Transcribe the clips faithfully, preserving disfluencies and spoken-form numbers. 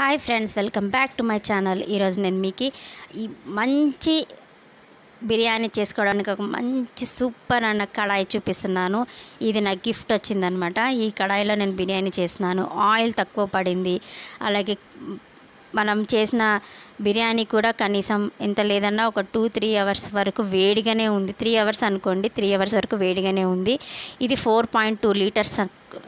Hi friends, welcome back to my channel. ఈరోజు నేను మీకు ఈ మంచి బిర్యానీ చేసుకోవడానికి ఒక మంచి సూపర్ అన్న కడాయి చూపిస్తున్నాను. ఇది నాకు గిఫ్ట్ వచ్చిందనమాట. ఈ కడాయిలో నేను బిర్యానీ చేస్తున్నాను. ఆయిల్ తక్కువ పడింది. అలాగే మనం చేసిన బిర్యానీ కూడా కనీసం ఎంత లేదన్నా ఒక టూ త్రీ అవర్స్ వరకు వేడిగానే ఉంది. త్రీ అవర్స్ అనుకోండి, త్రీ అవర్స్ వరకు వేడిగానే ఉంది. ఇది four point two litres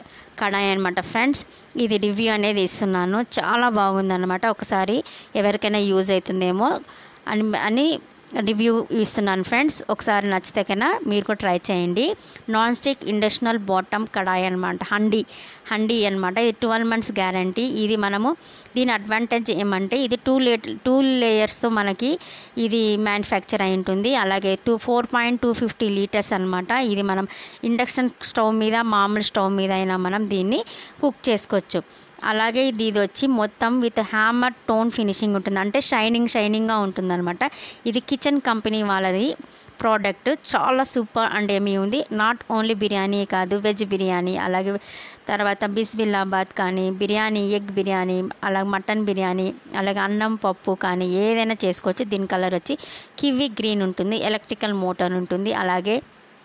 kadai అనమాట ఫ్రెండ్స్. ఇది రివ్యూ అనేది ఇస్తున్నాను. చాలా బాగుందన్నమాట. ఒకసారి ఎవరికైనా యూజ్ అవుతుందేమో అని అని రివ్యూ ఇస్తున్నాను ఫ్రెండ్స్. ఒకసారి నచ్చితే కన్నా మీరు కూడా ట్రై చేయండి. నాన్ స్టిక్ ఇండక్షనల్ బాటమ్ కడాయి అనమాట. హండీ హండీ అనమాట. ఇది ట్వెల్వ్ మంత్స్ గ్యారంటీ. ఇది మనము దీని అడ్వాంటేజ్ ఏమంటే ఇది టూ లే టూ లేయర్స్తో మనకి ఇది మ్యానుఫ్యాక్చర్ అయి ఉంటుంది. అలాగే two four point two fifty litres అనమాట. ఇది మనం ఇండక్షన్ స్టవ్ మీద, మామూలు స్టవ్ మీద అయినా మనం దీన్ని కుక్ చేసుకోవచ్చు. అలాగే ఇది ఇది వచ్చి మొత్తం విత్ హ్యామర్ టోన్ ఫినిషింగ్ ఉంటుంది, అంటే షైనింగ్ షైనింగ్గా ఉంటుంది అనమాట. ఇది కిచెన్ కంపెనీ వాళ్ళది ప్రోడక్ట్. చాలా సూపర్ అండ్ ఏమీ ఉంది. నాట్ ఓన్లీ బిర్యానీ కాదు, వెజ్ బిర్యానీ, అలాగే తర్వాత బిస్మిల్లాబాద్ కానీ, బిర్యానీ, ఎగ్ బిర్యానీ, అలాగే మటన్ బిర్యానీ, అలాగే అన్నం పప్పు కానీ ఏదైనా చేసుకోవచ్చు. దీని కలర్ వచ్చి కివి గ్రీన్ ఉంటుంది. ఎలక్ట్రికల్ మోటార్ ఉంటుంది. అలాగే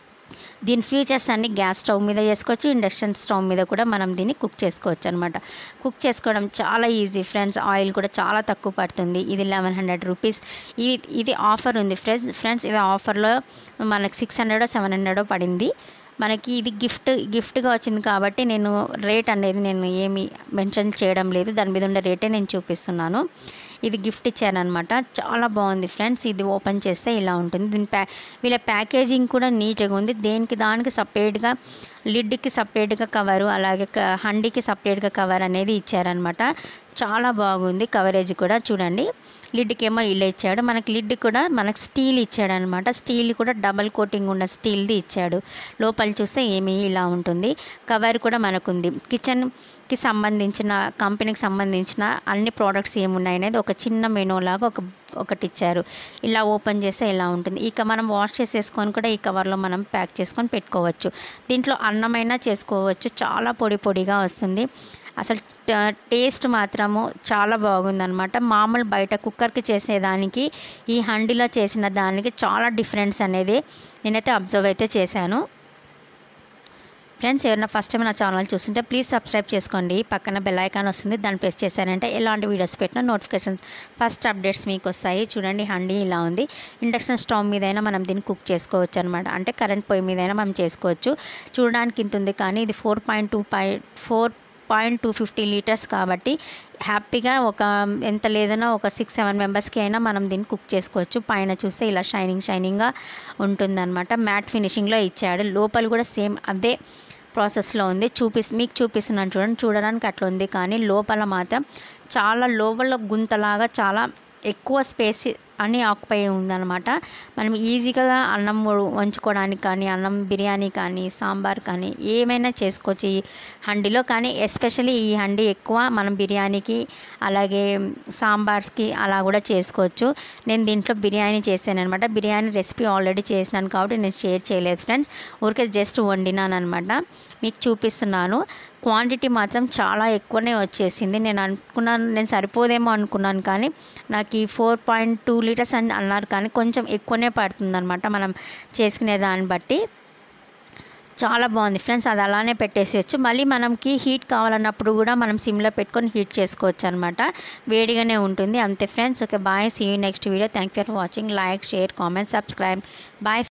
దీని ఫీచర్స్ అన్ని గ్యాస్ స్టవ్ మీద చేసుకోవచ్చు, ఇండక్షన్ స్టవ్ మీద కూడా మనం దీన్ని కుక్ చేసుకోవచ్చు అనమాట. కుక్ చేసుకోవడం చాలా ఈజీ ఫ్రెండ్స్. ఆయిల్ కూడా చాలా తక్కువ పడుతుంది. ఇది లెవెన్ హండ్రెడ్ రూపీస్. ఇది ఇది ఆఫర్ ఉంది ఫ్రెండ్స్ ఫ్రెండ్స్ ఇది ఆఫర్లో మనకి సిక్స్ హండ్రెడో సెవెన్ హండ్రెడో పడింది. మనకి ఇది గిఫ్ట్ గిఫ్ట్గా వచ్చింది కాబట్టి నేను రేట్ అనేది నేను ఏమి మెన్షన్ చేయడం లేదు. దాని మీద ఉండే రేటే నేను చూపిస్తున్నాను. ఇది గిఫ్ట్ ఇచ్చానమాట. చాలా బాగుంది ఫ్రెండ్స్. ఇది ఓపెన్ చేస్తే ఇలా ఉంటుంది. దీని ప్యా వీళ్ళ ప్యాకేజింగ్ కూడా నీట్గా ఉంది. దేనికి దానికి సపరేట్గా, లిడ్కి సపరేట్గా కవరు, అలాగే హండీకి సపరేట్గా కవర్ అనేది ఇచ్చారనమాట. చాలా బాగుంది. కవరేజ్ కూడా చూడండి. లిడ్కి ఏమో ఇలా ఇచ్చాడు. మనకి లిడ్ కూడా మనకు స్టీల్ ఇచ్చాడు అనమాట. స్టీల్ కూడా డబల్ కోటింగ్ ఉన్న స్టీల్ది ఇచ్చాడు. లోపల చూస్తే ఏమీ ఇలా ఉంటుంది. కవర్ కూడా మనకుంది. కిచెన్కి సంబంధించిన, కంపెనీకి సంబంధించిన అన్ని ప్రోడక్ట్స్ ఏమున్నాయి అనేది ఒక చిన్న మెనూ లాగా ఒక ఒకటి ఇచ్చారు. ఇలా ఓపెన్ చేస్తే ఇలా ఉంటుంది. ఇక మనం వాష్ చేసేసుకొని కూడా ఈ కవర్లో మనం ప్యాక్ చేసుకొని పెట్టుకోవచ్చు. దీంట్లో అన్నమైనా చేసుకోవచ్చు. చాలా పొడి పొడిగా వస్తుంది. అసలు టేస్ట్ మాత్రము చాలా బాగుందన్నమాట. మామూలు బయట కుక్కర్కి చేసేదానికి ఈ హండీలో చేసిన దానికి చాలా డిఫరెన్స్ అనేది నేనైతే అబ్జర్వ్ అయితే చేశాను ఫ్రెండ్స్. ఎవరైనా ఫస్ట్ టైం నా ఛానల్ చూస్తుంటే ప్లీజ్ సబ్స్క్రైబ్ చేసుకోండి. పక్కన బెల్ ఐకాన్ వస్తుంది, దాన్ని ప్రెస్ చేశారంటే ఎలాంటి వీడియోస్ పెట్టినా నోటిఫికేషన్స్ ఫస్ట్ అప్డేట్స్ మీకు వస్తాయి. చూడండి, హండీ ఇలా ఉంది. ఇండక్షన్ స్టవ్ మీద అయినా మనం దీన్ని కుక్ చేసుకోవచ్చు అనమాట. అంటే కరెంట్ పొయ్యి మీద అయినా మనం చేసుకోవచ్చు. చూడడానికి ఇంత ఉంది, కానీ ఇది ఫోర్ పాయింట్ టూ పై four point two fifty litres కాబట్టి హ్యాపీగా ఒక ఎంత లేదన్నా ఒక సిక్స్ సెవెన్ మెంబర్స్కి అయినా మనం దీన్ని కుక్ చేసుకోవచ్చు. పైన చూస్తే ఇలా షైనింగ్ షైనింగ్గా ఉంటుందన్నమాట. మ్యాట్ ఫినిషింగ్లో ఇచ్చాడు. లోపల కూడా సేమ్ అదే ప్రాసెస్లో ఉంది. చూపిస్ మీకు చూపిస్తున్నాను చూడండి. చూడడానికి అట్లా ఉంది, కానీ లోపల మాత్రం చాలా లోపల గుంతలాగా చాలా ఎక్కువ స్పేస్ అని ఆక్యుపై ఉందన్నమాట. మనం ఈజీగా అన్నం వంచుకోవడానికి కానీ, అన్నం బిర్యానీ కానీ, సాంబార్ కానీ ఏమైనా చేసుకోవచ్చు ఈ హండీలో. కానీ ఎస్పెషల్లీ ఈ హండీ ఎక్కువ మనం బిర్యానీకి, అలాగే సాంబార్కి అలా కూడా చేసుకోవచ్చు. నేను దీంట్లో బిర్యానీ చేశాను అనమాట. బిర్యానీ రెసిపీ ఆల్రెడీ చేసినాను కాబట్టి నేను షేర్ చేయలేదు ఫ్రెండ్స్. ఊరికే జస్ట్ వండినాను అనమాట. మీకు చూపిస్తున్నాను. క్వాంటిటీ మాత్రం చాలా ఎక్కువనే వచ్చేసింది. నేను అనుకున్నాను నేను సరిపోదేమో అనుకున్నాను, కానీ నాకు ఈ ఫోర్ పాయింట్ టూ లీటర్స్ అని అన్నారు, కానీ కొంచెం ఎక్కువనే పడుతుందన్నమాట మనం చేసుకునే దాన్ని బట్టి. చాలా బాగుంది ఫ్రెండ్స్. అది అలానే పెట్టేసేయచ్చు. మళ్ళీ మనకి హీట్ కావాలన్నప్పుడు కూడా మనం సిమ్లో పెట్టుకొని హీట్ చేసుకోవచ్చు అనమాట. వేడిగానే ఉంటుంది. అంతే friends. Okay, bye. See you next video. Thank you for watching. Like, share, comment, subscribe. Bye.